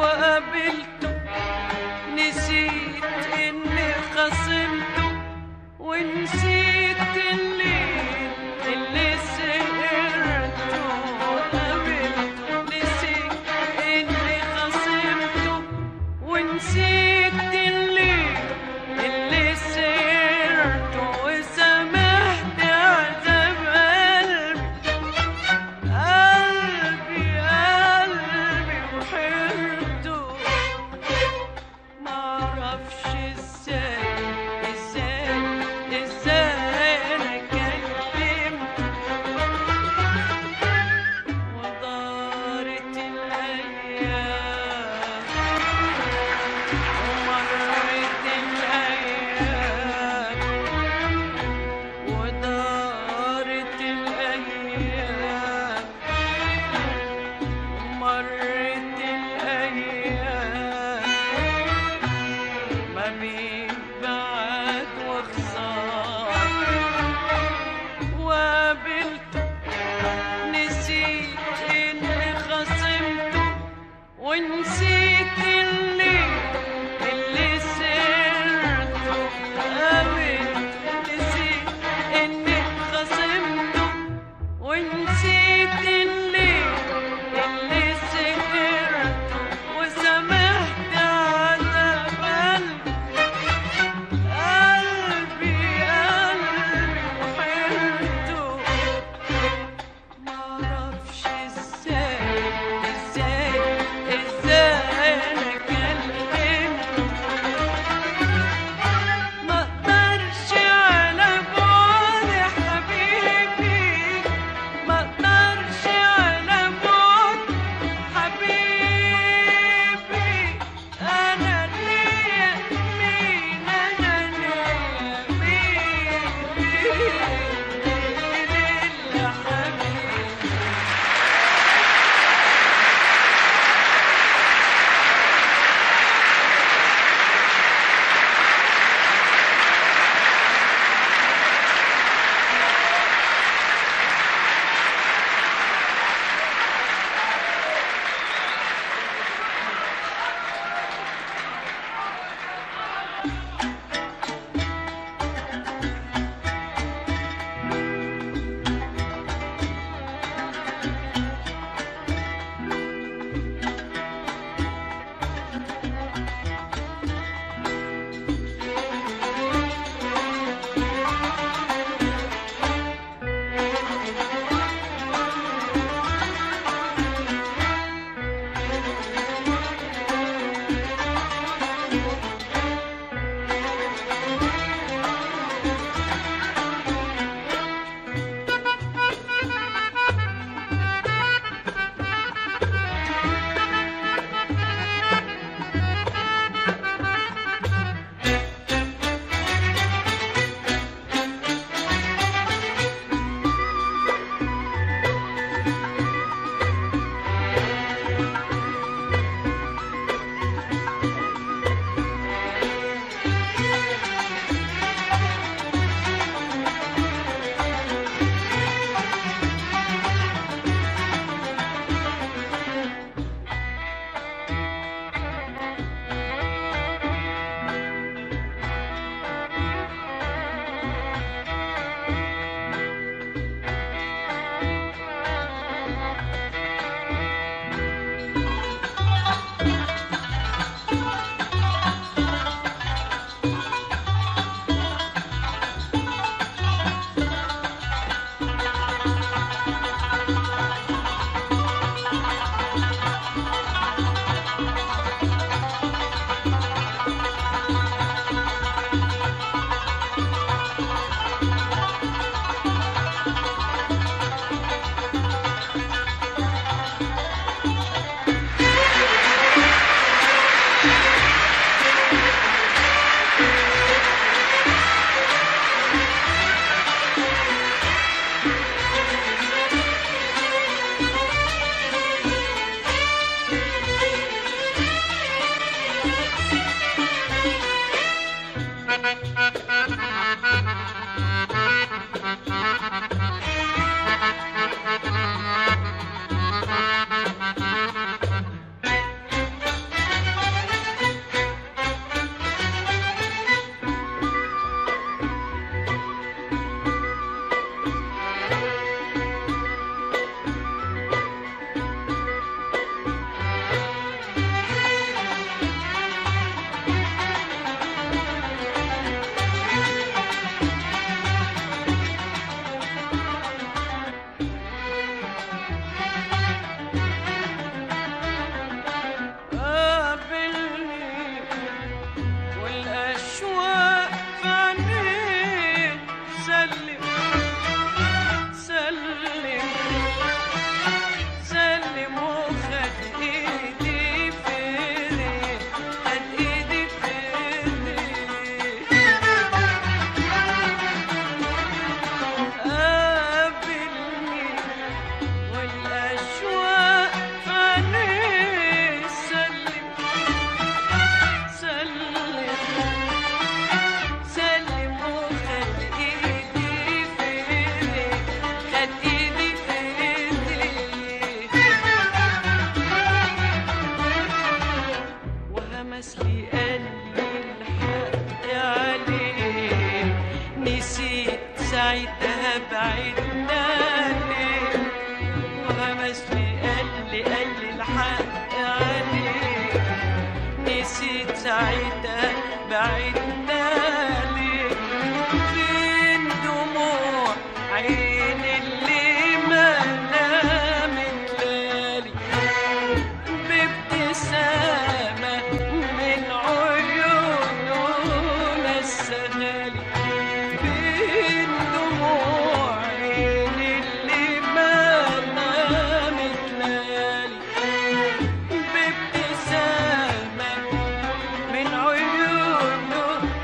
وقابلته، نسيت إني خصمته ونسيت اللي سهرته. وقابلته نسيت إني خصمته ونسيت اللي سهرته، وسامحت عذاب قلبي وحيرته. معرفش ازاي انا كلمته، ودارت الايام وهمس لي قال لي الحق عليه، نسيت ساعتها بعدنا ليه. وهمس لي قال لي الحق عليه، نسيت ساعتها بعدنا ليه. فين دموع عين اللي ما نامت ليالي، بابتسامة من عيوننا السهالي. فين دموع عين اللي ما نامت ليالي، بابتسامة من عيوننا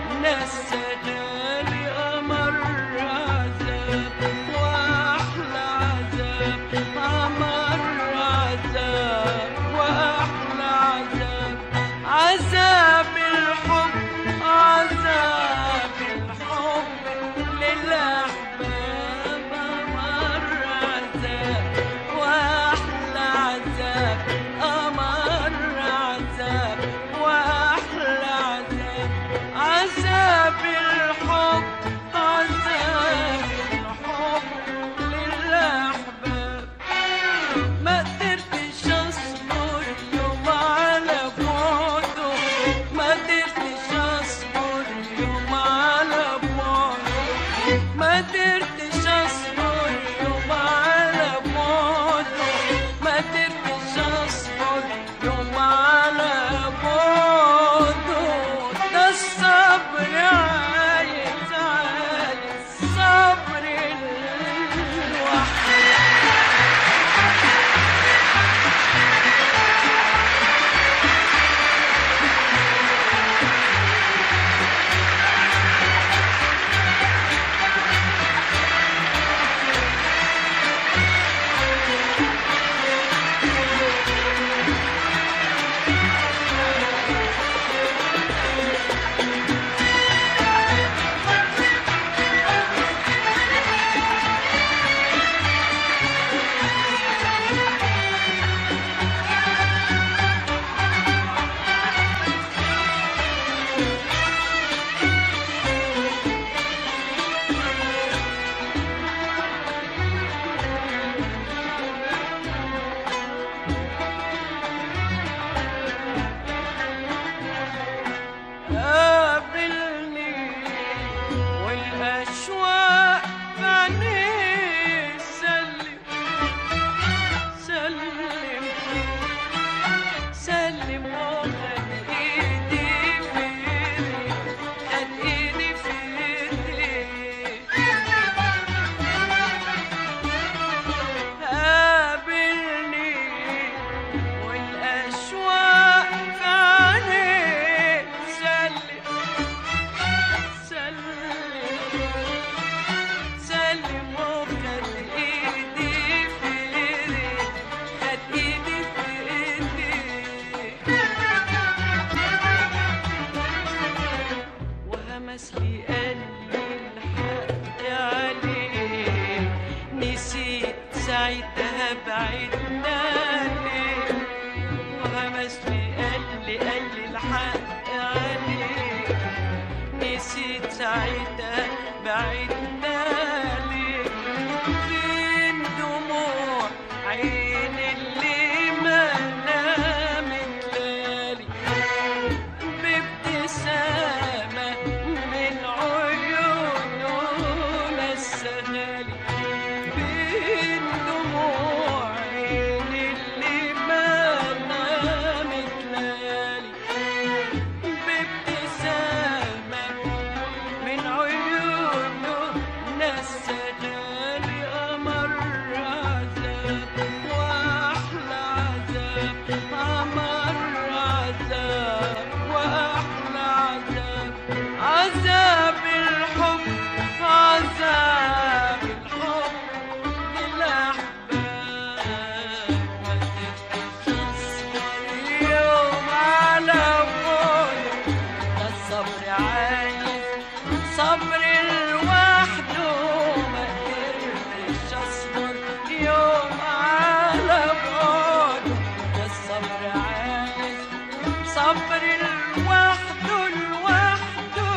الصبر لوحده لوحده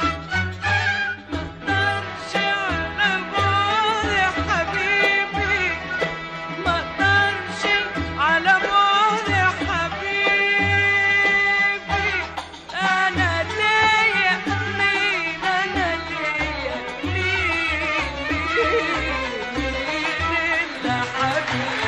مقدرش على بعد يا حبيبي، مقدرش على بعد يا حبيبي. أنا ليا مين، أنا ليا مين إلا حبيبي.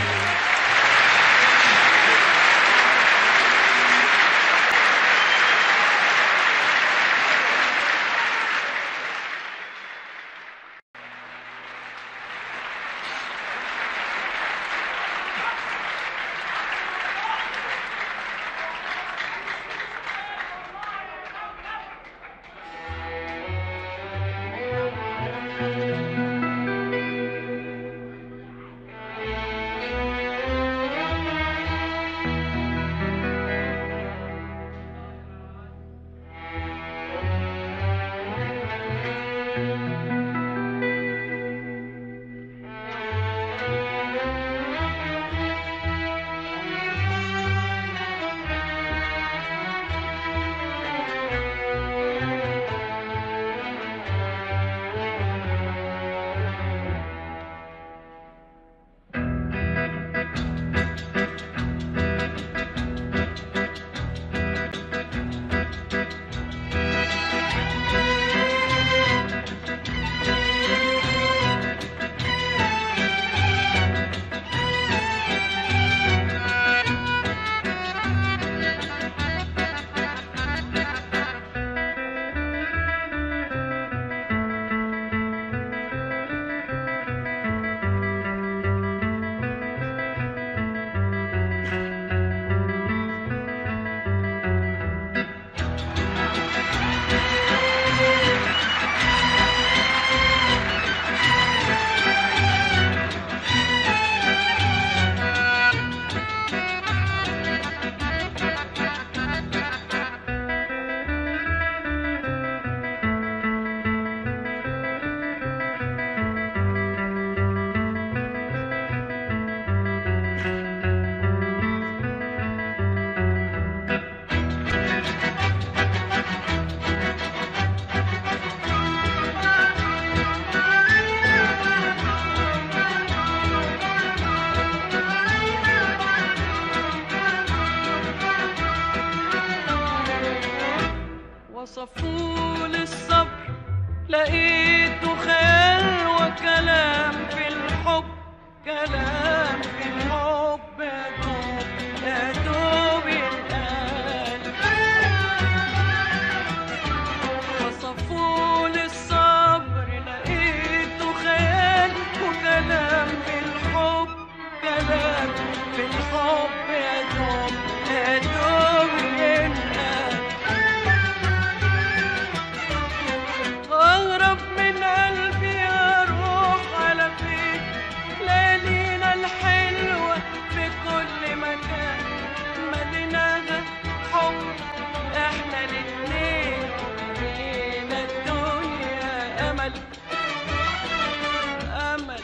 وصفوا للصبر لقيته خيال وكلام في الحب، كلام في الحب يا دوب يا دوب يتقال. وصفوا للصبر لقيته خيال وكلام في الحب، كلام في الحب يا دوب يا دوب يتقال. أغرب من قلبي أروح على فين، ليالينا الحلوة في كل مكان، مدينة حب إحنا الاتنين، مدينة الدنيا أمل أمل.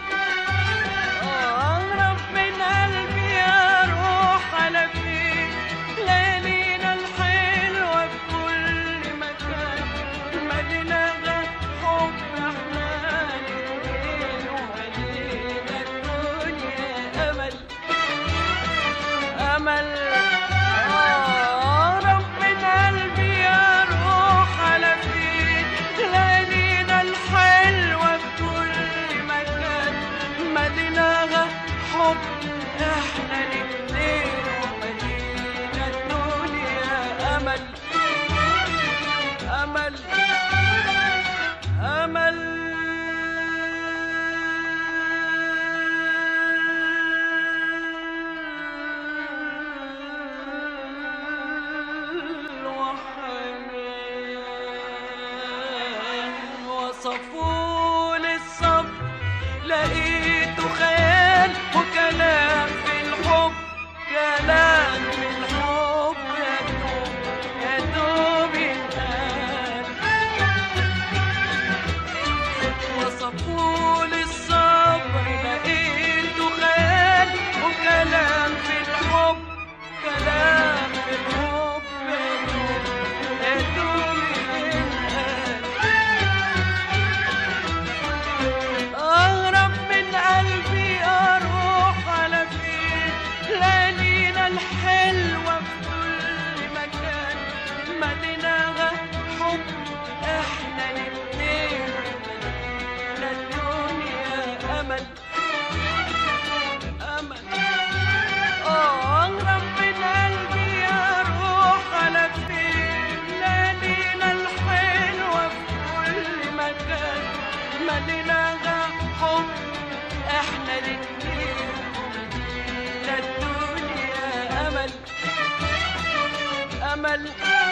أغرب من قلبي أروح على فين، ليالينا الحلوة في كل مكان، مدينة حب احنا الاتنين، ومدينة الدنيا أمل أمل. أقرب من قلبي أروح على فين، ليالينا الحلوة في كل مكان، مدينة حب احنا الاتنين، ومدينة الدنيا أمل أمل أمل. وحنان وصفوا للصبر لقيته خيال وكلام في الحب، كلام في الحب يا دوب يا دوب يتقال. وصفوا للصبر لقيته خيال وكلام في الحب، كلام في الحب أمل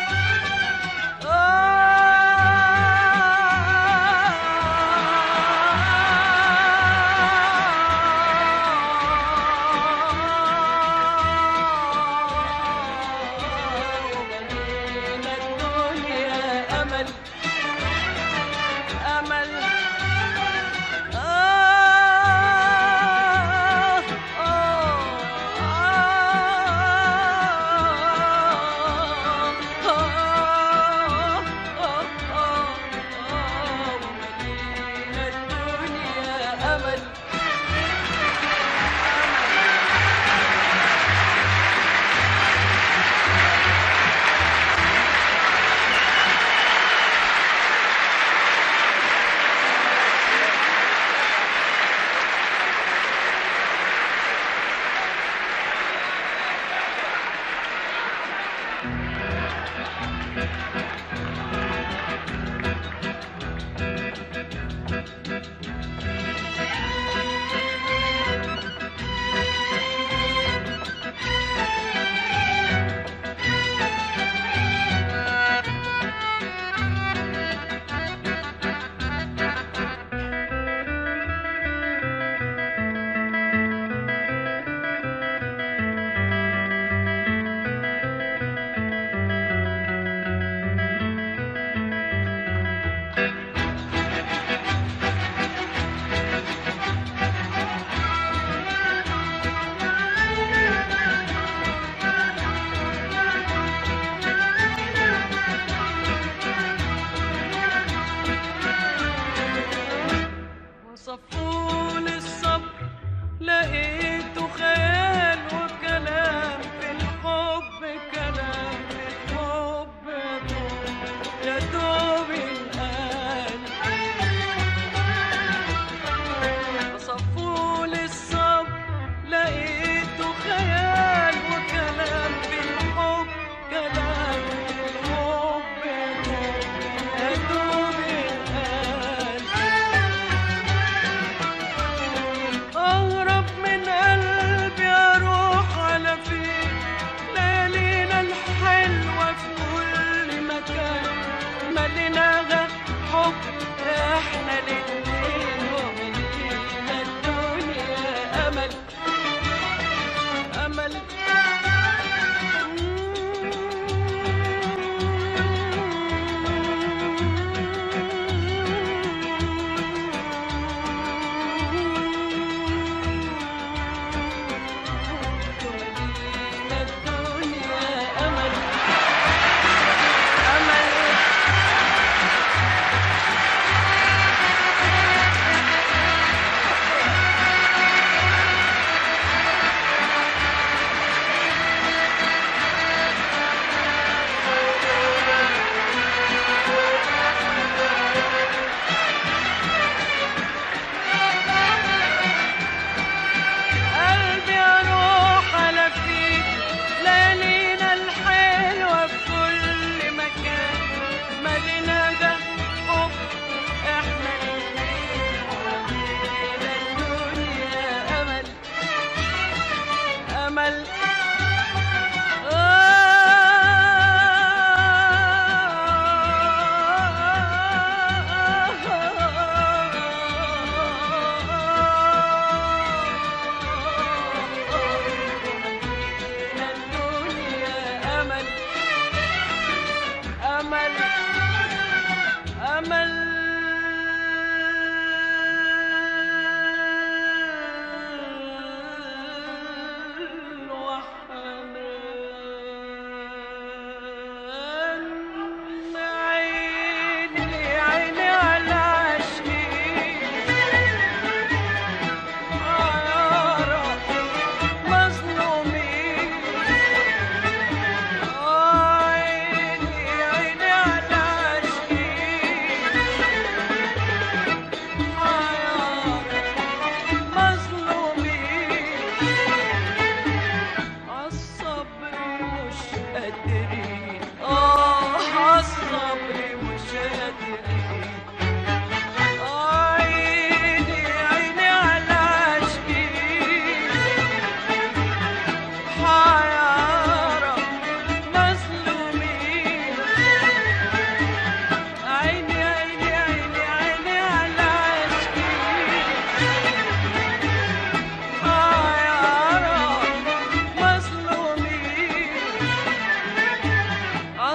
وملينا الدنيا أمل أمل وملينا الدنيا أمل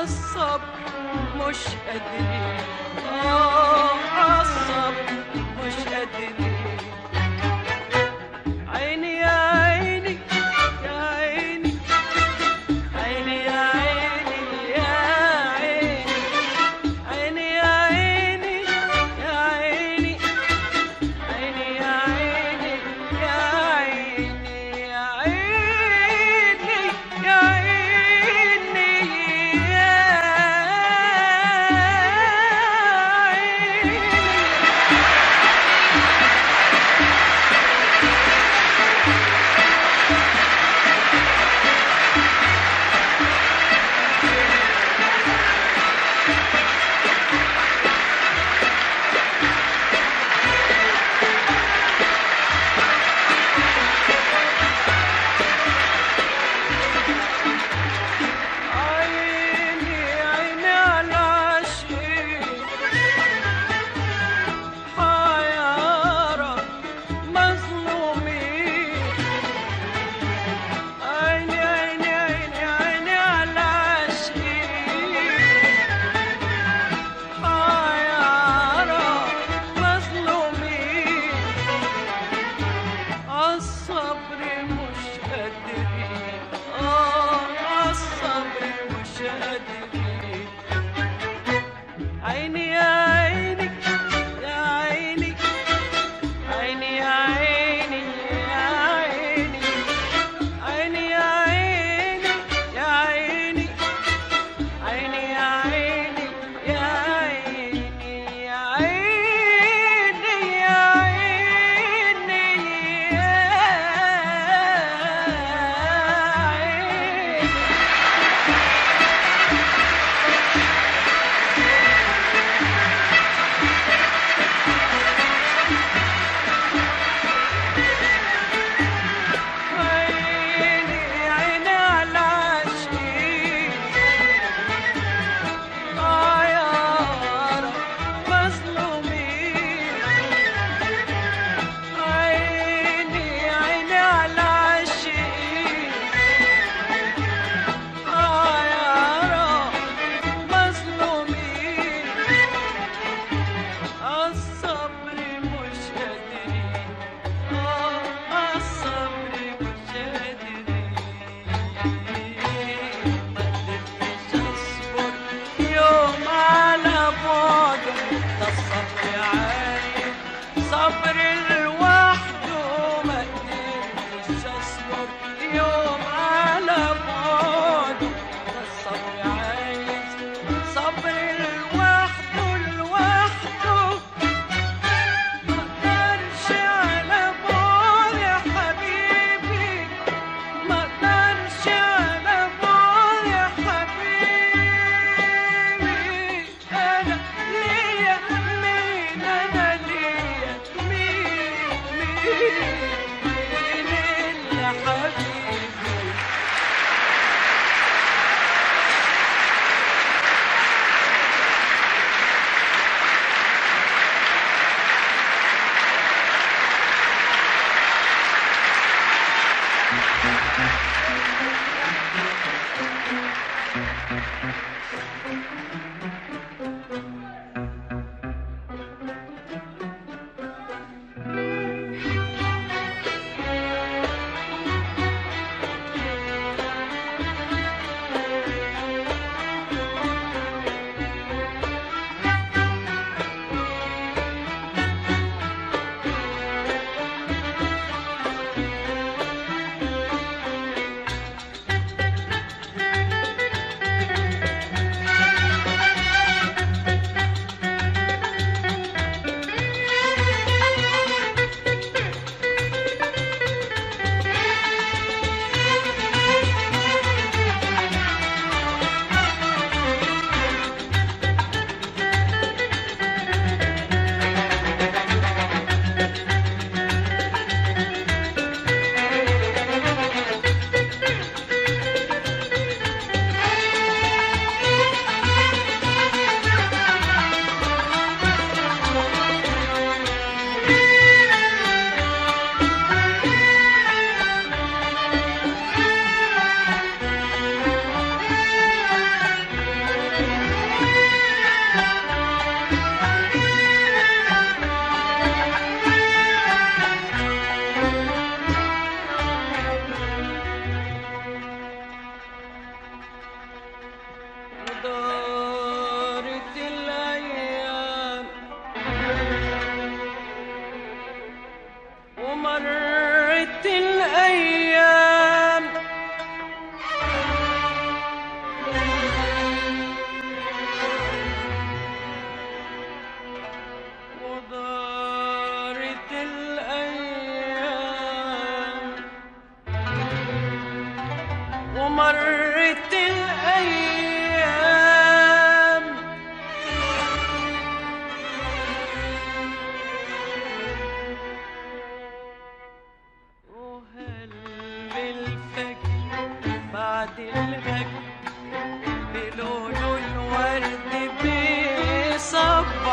عالصبر مش قادرين، عالصبر مش قادرين. عيني يا عيني يا عيني، عيني يا عيني يا عيني، عيني يا عيني يا عيني، عيني يا عيني يا عيني، يا عيني يا عيني يا عيني، عيني على عاشقين حيارى مظلومين. عيني عيني عيني عيني على عاشقين حيارى مظلومين. عالصبر مش قادرين، عالصبر مش قادرين. عيني يا عيني يا عيني، عيني يا عيني يا عيني، عيني يا عيني يا عيني، عيني يا عيني يا عيني، يا عيني يا عيني يا عيني. عيني عيني على عاشقين عيارى مظلومين. عيني عيني على عاشقين عيارى مظلومين. عالصبر مش قادرين، عالصبر مش قادرين. مقدرتش اصبر يوم على بعده، ده الصبر عايز صبر لوحده. مقدرتش اصبر يوم على بعده، ده الصبر عايز صبر لوحده لوحده. مقدرش على بعد يا حبيبي، مقدرش على بعد يا حبيبي. أنا ليا مين، أنا ليا مين، مين إلا حبيبي.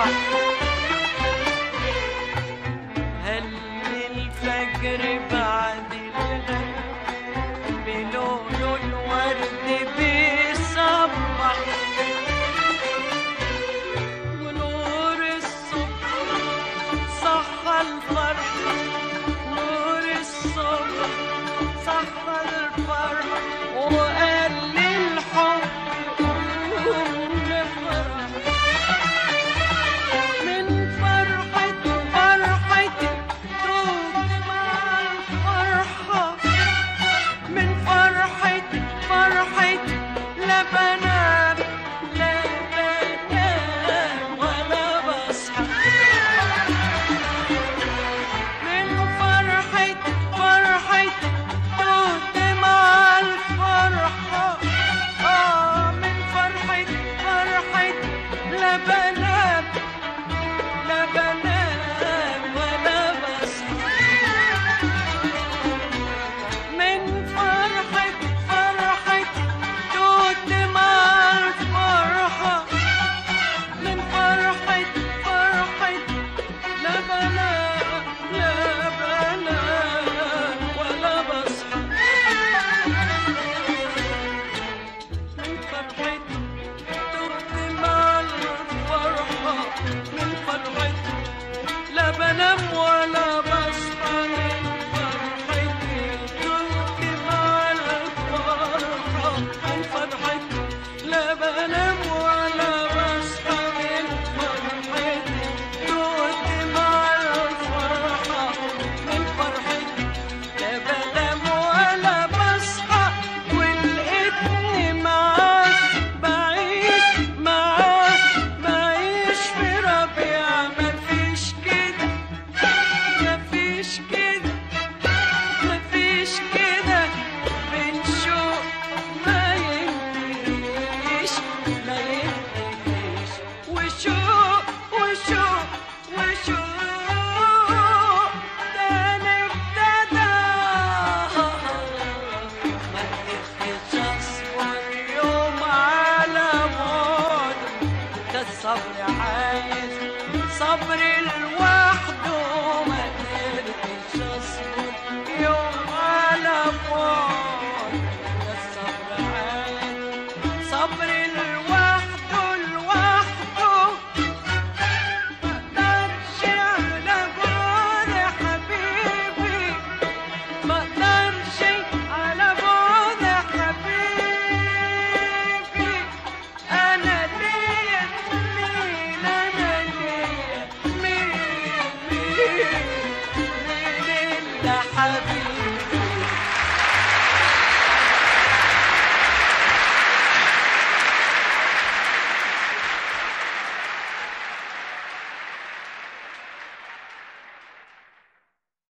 صبح هل الفجر بعد الغد بلون الورد بيصبح ونور الصبح صحى الفرح نور الصبح صحى الفرح وقال للحب قوم نفرح من فرحتي فرحتي دوب مع الفرحة من فرحتي فرحتي لا بنام لا بنام ولا بصحى من فرحتي فرحتي دوب مع الفرحة من فرحتي فرحتي لا بنام لا بنام ولا بصحى من فرحتي فرحتي دوت مع الفرحة من فرحتي فرحتي لا بنام لا بنام ولا بصحى من فرحتي دوت مع الفرحة من فرحتي لا بنام ولا بصحى من فرحتي دوت مع الفرحة من فرحتي لا بنام ولا بصحى من فرحتي دوت مع الفرحة من فرحتي لا بنام ولا بصحى ولقيتني معاك بعيش معاك بعيش في ربيع مفيش كده مفيش كده مفيش كده بنشوق ما ينتهيش ما ينتهيش وشوق وشوق وشوق تاني ابتدى ما قدرتش اصبر يوم على موت ده الصبر عايز صبر لوحده